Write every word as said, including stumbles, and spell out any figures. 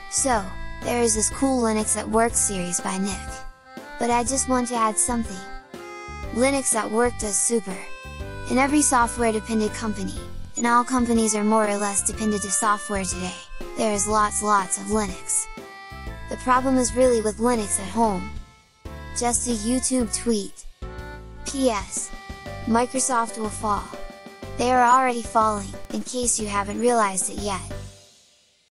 So, there is this cool Linux at Work series by Nick. But I just want to add something. Linux at Work does super! In every software-dependent company, and all companies are more or less dependent to software today, there is lots lots of Linux. The problem is really with Linux at home. Just a YouTube tweet. P S Microsoft will fall. They are already falling, in case you haven't realized it yet.